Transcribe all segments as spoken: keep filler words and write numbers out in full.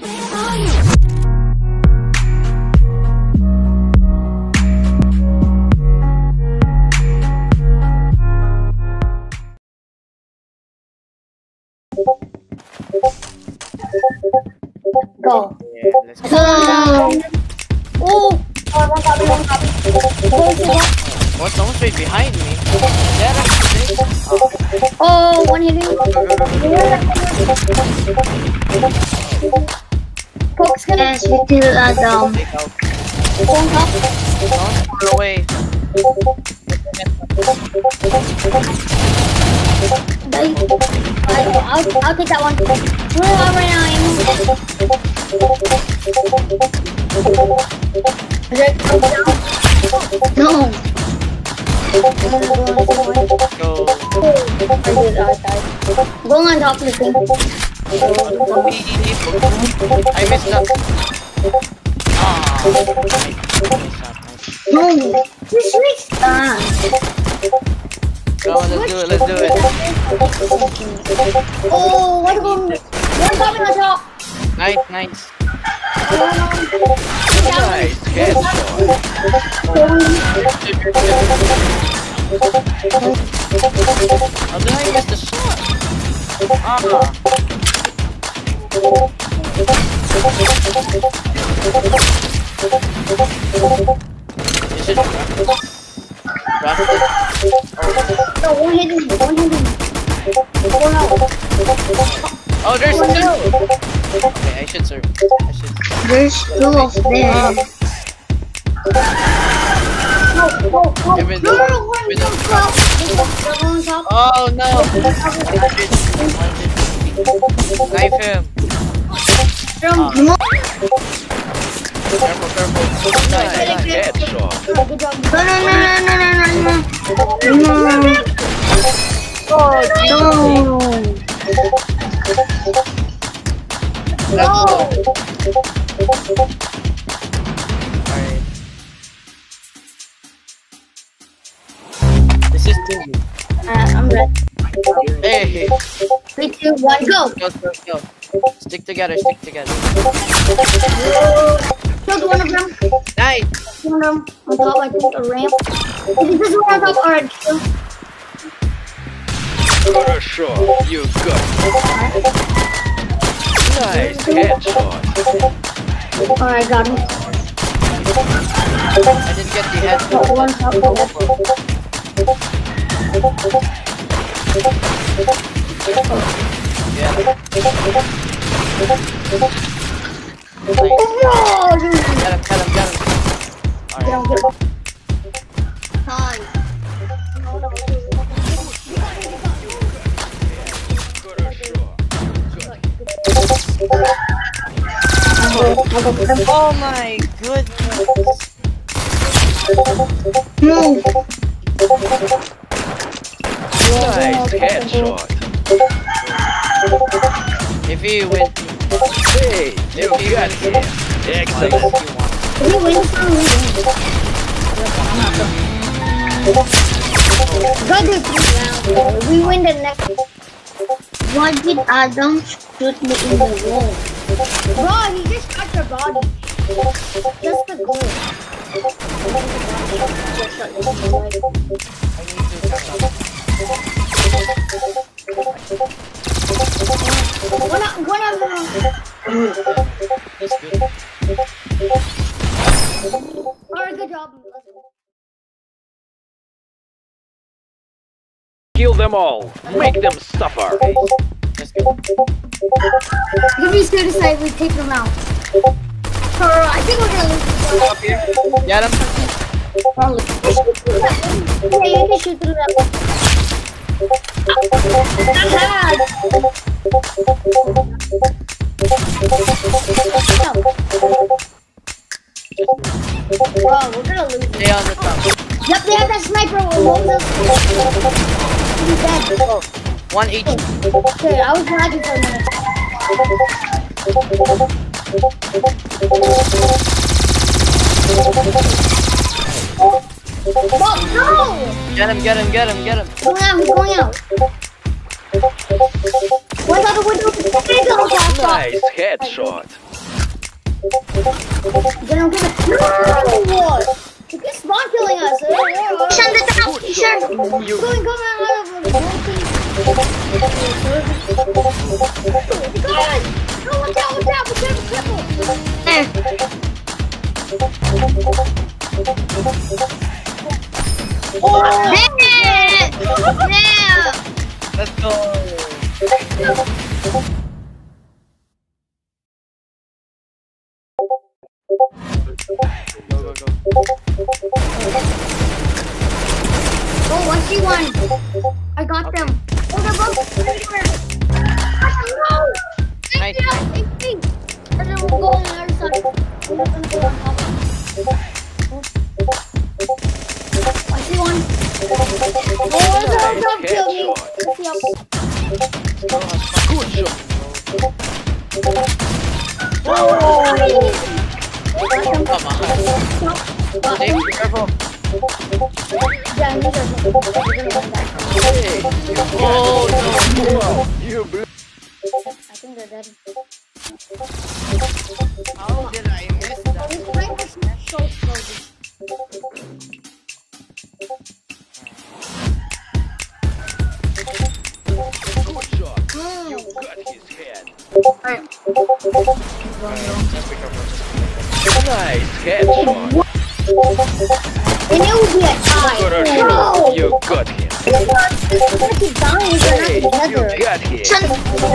Go. Yeah, let's go. Go. Oh, one copy, one copy. What? Someone's right behind me. Yeah, that's the Oh, one hitting. Poke's gonna. Yes, we do that down. Take out. One top. Don't run away. I'll, I'll, I'll take that one. We're on right now, Amy. No. Go. Going on top of the thing. I missed that. Ah. No. This makes sense. Come on, let's do it, let's do it. Oh, what about me? One coming on top. Nice, nice. Nice headshot. How did I miss the shot? Ah. You should wrap it. No, one hitting me, one hitting me. One out. Oh, there's two! Okay, I should serve. I should. There's two of them. No, no, no. Give me the- No, no, no, give me one the- top. Double on top. Oh no! Knife him! From Ah. Careful, careful. Nice, nice. Headshot. Good job. No, no, no, no, no, no, no, no. No. Oh, No. Let's no. go. Alright. This is T V. Uh, I'm ready. Hey! Three, two, one, go. Go, go, go. Stick together, stick together. Killed one of them. Nice! One of them on top, I think, a ramp. If this one on top, alright, kill. Хорошо. You got it. Nice headshot. Alright, got him. I didn't get the head. Got one top, Yeah. Nice. oh, dude. Get him, get him, get him. Get him, Alright. get him. Time. Oh my goodness. No. Nice headshot. If he wins, Hey, you got it. Excellent. If he wins, I'm losing. Go do three rounds. We win the next. Why did Adam shoot me in the wall? Bro, he just shot your body. Just the goal. One of one of them. that's good. Alright, good job. Kill them all. Make them suffer. Let's go. Give me two to say we take them out. So, I think we're gonna lose this one. Up here. Get him. Probably. Yeah, you can shoot through that one. Aha! Bro, we're gonna lose. Stay on the top. Yep, they have that sniper. What was He's dead. Oh, one each. Okay, I was lagging for a minute. Oh, no! Get him, get him, get him, get him. He's going out, he's going out. One out the window. Window, top, top. Nice headshot. Then I'm gonna. No! You can spawn killing us. He's on the top, sure. You Going coming out of the broken. God! No, watch out, watch out, watch out, triple! There. There! There! Let's go. Go, go, go. Oh, I see one. I got Okay. them. Oh, they're both everywhere. No! Nice. H P, H P. And then we'll go on the other side. And then we'll go on top. I see one. Oh, don't, don't kill me. Let's see how- good shot. Come on. Dave, be careful. Yeah, these are good. We're gonna win that. Oh, no. You blew. I think they're dead. How did I miss that? This fight is so slow. Good shot. You got his head. Alright. Nice headshot. And it will be a tie. Good No! shot. You got him. Let's keep dying. Hey, They're not you together. got him. He's on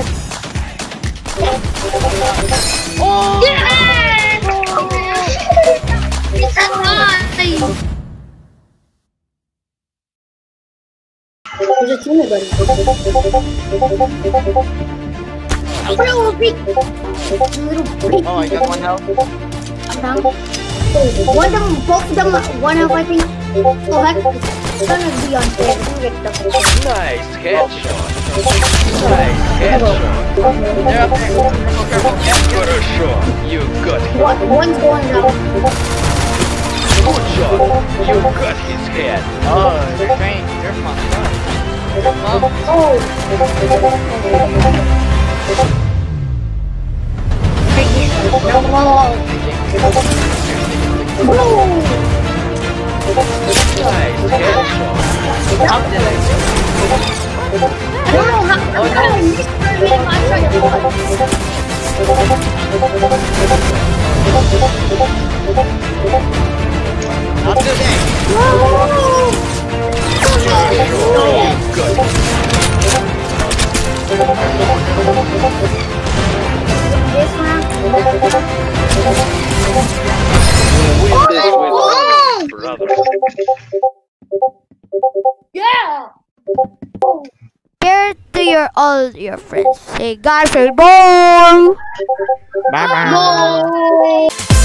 Oh! Yeah! It's a tie! There's a teammate, buddy. Little pig. Little pig. Oh, I got one health. I'm down. One of them, both of them, one of I think. Oh heck, it's gonna be unfair. It's gonna get double. Nice headshot. Nice headshot. They're up there. Careful, careful. Yes, Good shot. You got him. One, one's going out. Good shot. You got his head. Oh, you're trained. You're fun. Mom. Oh. Nice headshot. How did I miss? I don't know how. Oh, no. I missed her name. I tried to watch. Not today. Good. This round. We'll win this with Oh! honor, brother. Yeah. Share to your all your friends. Say Garfield, bye. Bye bye. Oh.